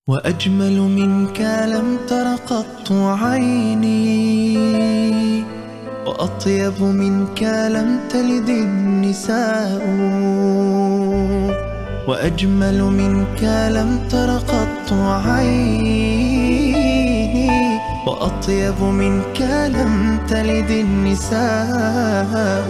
وأجمل منك لم تر قط عيني، وأطيب منك لم تلد النساء، وأجمل منك لم تر قط عيني، وأطيب منك لم تلد النساء.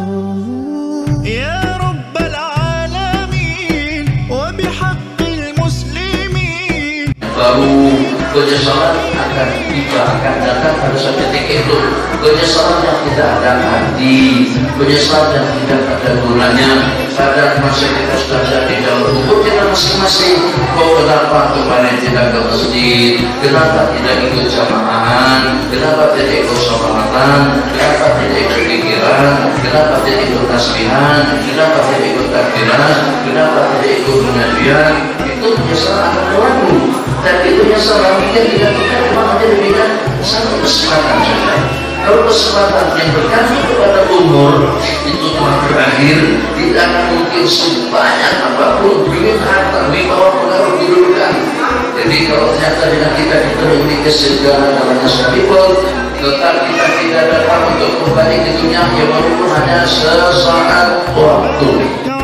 يا رب العالمين وبحق المسلمين. Baru penyesalan akan tiba, akan datang pada saat detik itu. Penyesalan yang tidak ada arti, penyesalan yang tidak ada gunanya. Pada masa kita sudah ada di dalam tubuh kita masing-masing. Kok kenapa kemarin tidak ke masjid? Kenapa tidak ikut jamaah? Kenapa tidak ikut sholawatan? Kenapa tidak ikut pikiran? Kenapa tidak ikut tasbihan? Kenapa tidak ikut takbiran? Kenapa tidak ikut pengajian? Itu penyesalan akan berlaku. Dan itu penyesalan kita tidak memang hanya diberikan satu kesempatan saja. Kalau kesempatan yang bergantung kepada umur itu telah berakhir, tidak akan mungkin sebanyak apapun duit harta membawa pengaruh kedudukan. Jadi kalau ternyata dengan kita diberi kesejahteraan namanya people, tetap kita tidak dapat untuk kembali ke dunia yang walaupun hanya sesaat waktu.